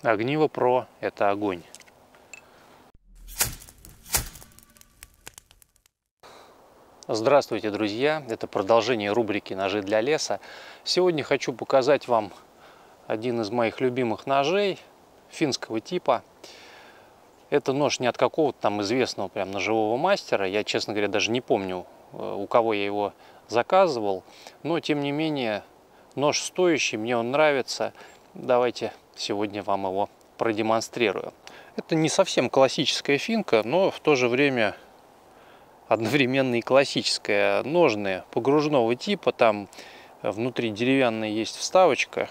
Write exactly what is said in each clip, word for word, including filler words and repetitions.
Огниво Про – это огонь. Здравствуйте, друзья! Это продолжение рубрики «Ножи для леса». Сегодня хочу показать вам один из моих любимых ножей финского типа. Это нож не от какого-то там известного прям ножевого мастера. Я, честно говоря, даже не помню, у кого я его заказывал. Но, тем не менее, нож стоящий, мне он нравится. Давайте сегодня вам его продемонстрирую. Это не совсем классическая финка, но в то же время одновременно и классическая. Ножны погружного типа, там внутри деревянная есть вставочка.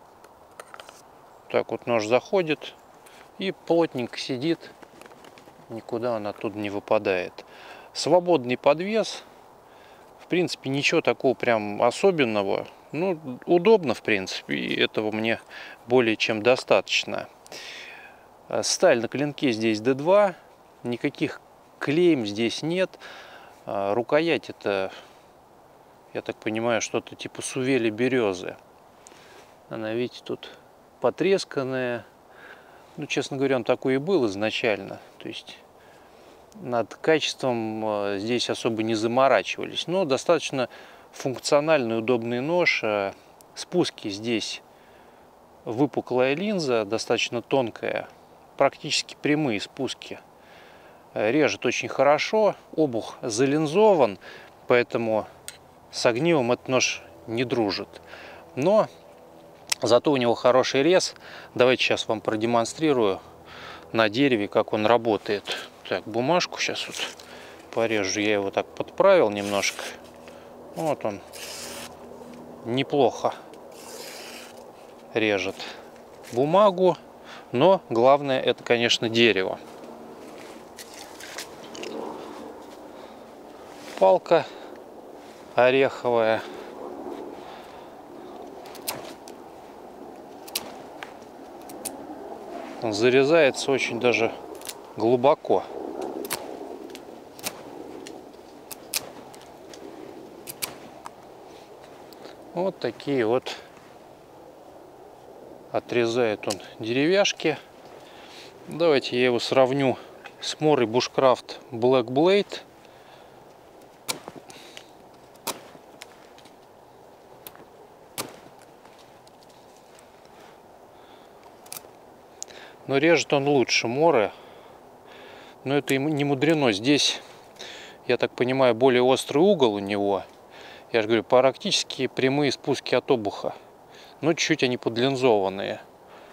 Так вот нож заходит и плотненько сидит, никуда он оттуда не выпадает. Свободный подвес, в принципе ничего такого прям особенного. Ну, удобно, в принципе, и этого мне более чем достаточно. Сталь на клинке здесь дэ два, никаких клейм здесь нет. Рукоять это, я так понимаю, что-то типа сувели березы. Она, видите, тут потресканная. Ну, честно говоря, он такой и был изначально. То есть над качеством здесь особо не заморачивались. Но достаточно функциональный, удобный нож. Спуски здесь выпуклая линза, достаточно тонкая, практически прямые спуски. Режет очень хорошо, обух залинзован, поэтому с огнивом этот нож не дружит. Но зато у него хороший рез. Давайте сейчас вам продемонстрирую на дереве, как он работает. Так, бумажку сейчас вот порежу. Я его так подправил немножко. Вот он неплохо режет бумагу, но главное это, конечно, дерево. Палка ореховая. Он зарезается очень даже глубоко. Вот такие вот отрезает он деревяшки. Давайте я его сравню с Морой Bushcraft Black Blade. Но режет он лучше Моры. Но это не мудрено. Здесь, я так понимаю, более острый угол у него. Я же говорю, практически прямые спуски от обуха. Но чуть-чуть они подлинзованные.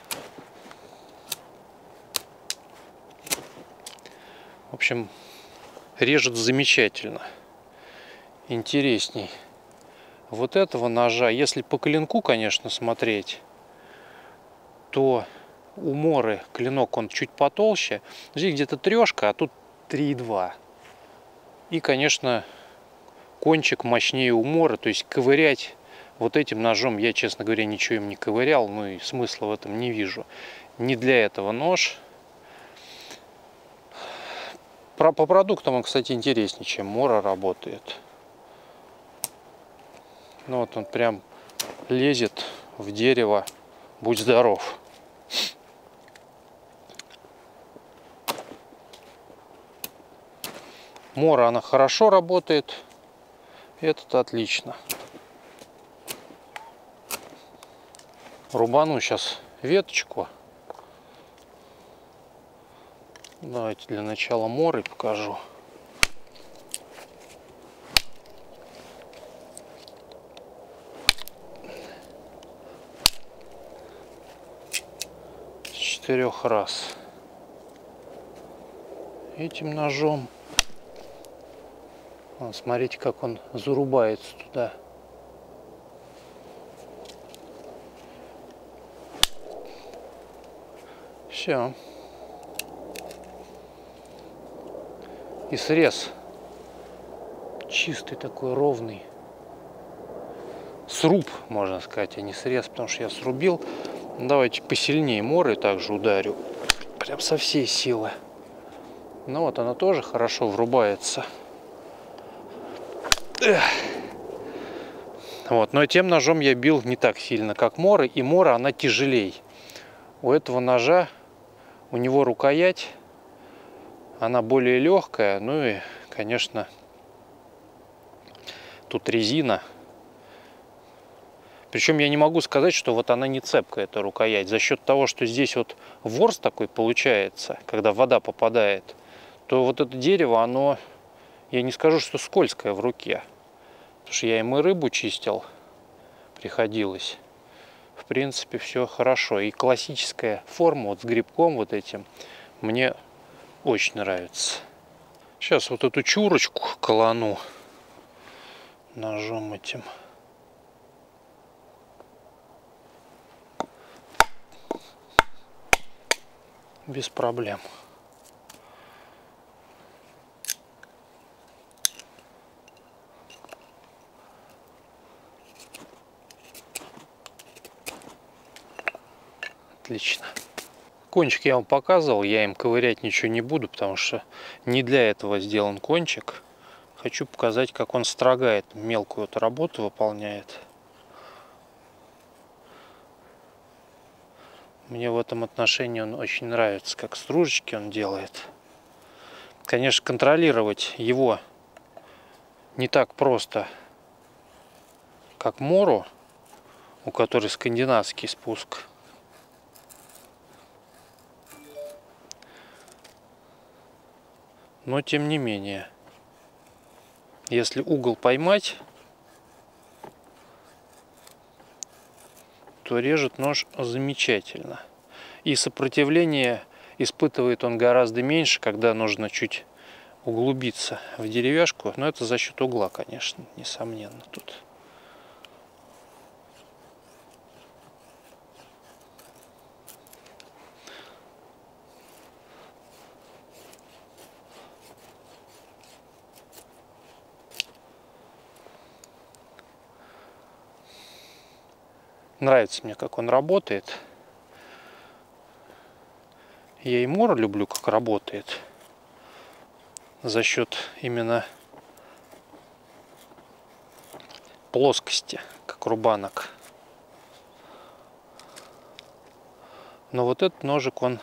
В общем, режет замечательно. Интересней вот этого ножа. Если по клинку, конечно, смотреть, то у Моры клинок он чуть потолще. Здесь где-то трешка, а тут три и два. И, конечно, кончик мощнее у Моры. То есть ковырять вот этим ножом я, честно говоря, ничего им не ковырял. Ну и смысла в этом не вижу. Не для этого нож. По продуктам он, кстати, интереснее, чем Мора работает. Ну вот он прям лезет в дерево. Будь здоров. Мора, она хорошо работает. Этот отлично. Рубану сейчас веточку. Давайте для начала Морой покажу. С четырех раз. Этим ножом. Вон, смотрите, как он зарубается туда. Все. И срез чистый такой, ровный. Сруб, можно сказать, а не срез, потому что я срубил. Давайте посильнее Морой также ударю. Прям со всей силы. Ну вот она тоже хорошо врубается. Эх. Вот, но тем ножом я бил не так сильно, как Мора, и Мора она тяжелей. У этого ножа, у него рукоять, она более легкая, ну и, конечно, тут резина. Причем я не могу сказать, что вот она не цепкая, эта рукоять. За счет того, что здесь вот ворс такой получается, когда вода попадает, то вот это дерево, оно, я не скажу, что скользкое в руке. Потому что я им и рыбу чистил, приходилось. В принципе, все хорошо. И классическая форма вот с грибком вот этим мне очень нравится. Сейчас вот эту чурочку колону ножом этим. Без проблем. Отлично. Кончик я вам показывал, я им ковырять ничего не буду, потому что не для этого сделан кончик. Хочу показать, как он строгает, мелкую эту работу выполняет. Мне в этом отношении он очень нравится, как стружечки он делает. Конечно, контролировать его не так просто, как мору, у которой скандинавский спуск. Но тем не менее, если угол поймать, то режет нож замечательно. И сопротивление испытывает он гораздо меньше, когда нужно чуть углубиться в деревяшку. Но это за счет угла, конечно, несомненно тут. Нравится мне, как он работает. Я и мор люблю, как работает. За счет именно плоскости, как рубанок. Но вот этот ножик, он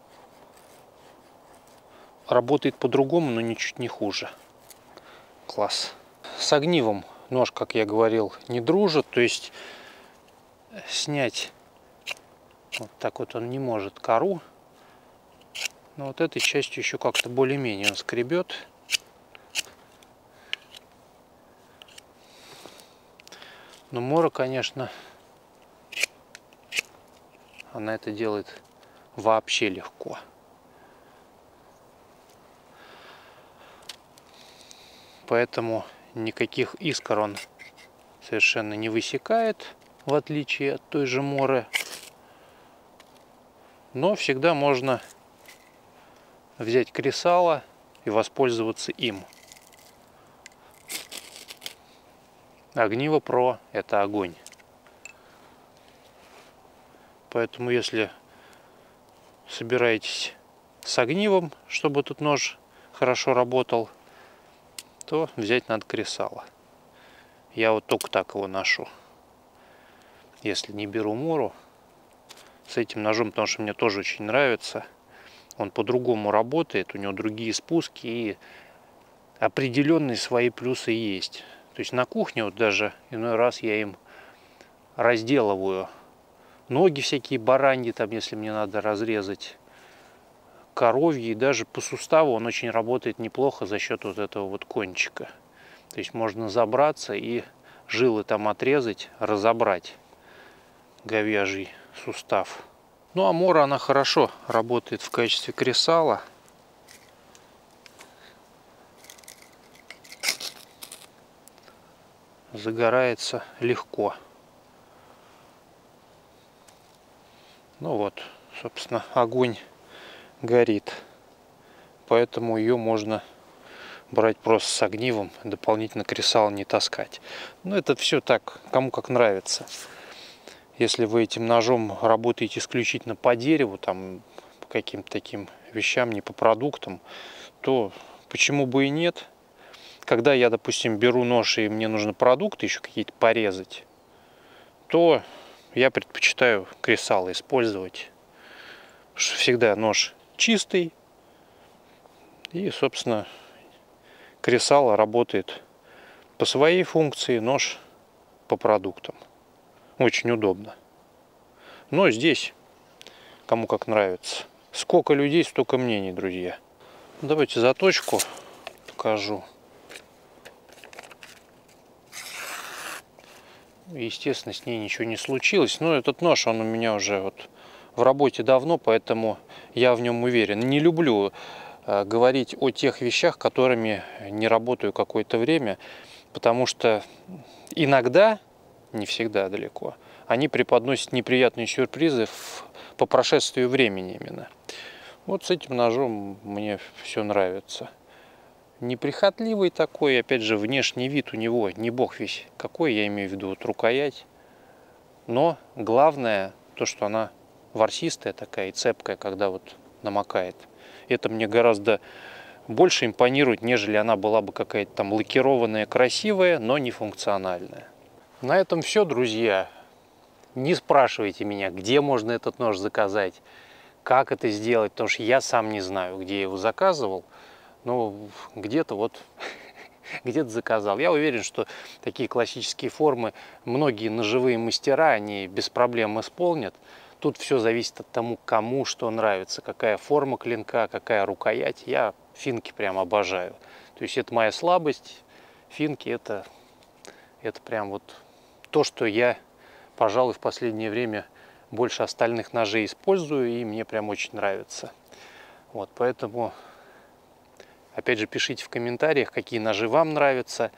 работает по-другому, но ничуть не хуже. Класс. С огнивом нож, как я говорил, не дружит. То есть снять вот так вот он не может кору. Но вот этой частью еще как-то более-менее он скребет. Но мора, конечно, она это делает вообще легко. Поэтому никаких искр он совершенно не высекает, в отличие от той же моры. Но всегда можно взять кресало и воспользоваться им. Огниво Про — это огонь. Поэтому если собираетесь с огнивом, чтобы этот нож хорошо работал, то взять надо кресало. Я вот только так его ношу. Если не беру мору с этим ножом, потому что мне тоже очень нравится. Он по-другому работает, у него другие спуски и определенные свои плюсы есть. То есть на кухне вот даже иной раз я им разделываю ноги всякие бараньи, там, если мне надо разрезать, коровьи, и даже по суставу он очень работает неплохо за счет вот этого вот кончика. То есть можно забраться и жилы там отрезать, разобрать говяжий сустав. Ну а мора, она хорошо работает в качестве кресала. Загорается легко. Ну вот, собственно, огонь горит. Поэтому ее можно брать просто с огнивом, дополнительно кресало не таскать. Но это все так, кому как нравится. Если вы этим ножом работаете исключительно по дереву, там, по каким-то таким вещам, не по продуктам, то почему бы и нет? Когда я, допустим, беру нож и мне нужно продукты еще какие-то порезать, то я предпочитаю кресало использовать. Всегда нож чистый. И, собственно, кресало работает по своей функции, нож по продуктам. Очень удобно. Но здесь кому как нравится. Сколько людей, столько мнений, друзья. Давайте заточку покажу. Естественно, с ней ничего не случилось. Но этот нож, он у меня уже вот в работе давно, поэтому я в нем уверен. Не люблю э, говорить о тех вещах, которыми не работаю какое-то время, потому что иногда, не всегда далеко, они преподносят неприятные сюрпризы в, по прошествию времени именно. Вот с этим ножом мне все нравится. Неприхотливый такой, опять же, внешний вид у него, не бог весь какой, я имею в виду вот рукоять. Но главное то, что она ворсистая такая и цепкая, когда вот намокает. Это мне гораздо больше импонирует, нежели она была бы какая-то там лакированная, красивая, но не функциональная. На этом все, друзья. Не спрашивайте меня, где можно этот нож заказать, как это сделать, потому что я сам не знаю, где я его заказывал. Ну, где-то вот, где-то заказал. Я уверен, что такие классические формы многие ножевые мастера, они без проблем исполнят. Тут все зависит от тому, кому что нравится, какая форма клинка, какая рукоять. Я финки прям обожаю. То есть это моя слабость. Финки это, это прям вот то, что я, пожалуй, в последнее время больше остальных ножей использую, и мне прям очень нравится. Вот, поэтому... Опять же, пишите в комментариях, какие ножи вам нравятся,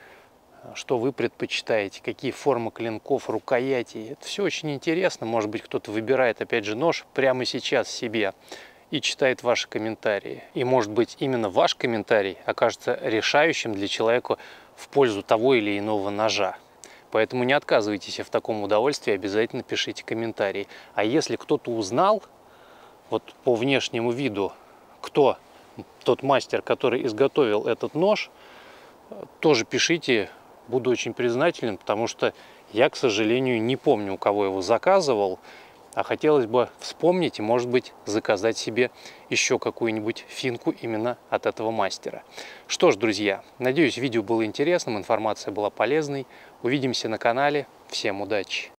что вы предпочитаете, какие формы клинков, рукоятей. Это все очень интересно. Может быть, кто-то выбирает, опять же, нож прямо сейчас себе и читает ваши комментарии. И, может быть, именно ваш комментарий окажется решающим для человека в пользу того или иного ножа. Поэтому не отказывайтесь в таком удовольствии, обязательно пишите комментарии. А если кто-то узнал, вот по внешнему виду, кто тот мастер, который изготовил этот нож, тоже пишите, буду очень признателен, потому что я, к сожалению, не помню, у кого его заказывал, а хотелось бы вспомнить и, может быть, заказать себе еще какую-нибудь финку именно от этого мастера. Что ж, друзья, надеюсь, видео было интересным, информация была полезной. Увидимся на канале. Всем удачи!